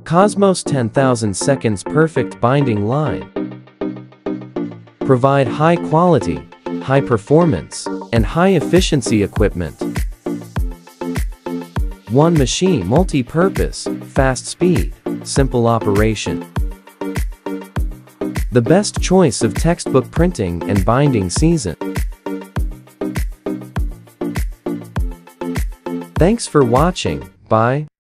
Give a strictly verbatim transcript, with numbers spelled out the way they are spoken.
Cosmos ten thousand seconds perfect binding line. Provide high quality, high performance, and high efficiency equipment. One machine, multi-purpose, fast speed, simple operation. The best choice of textbook printing and binding season. Thanks for watching. Bye.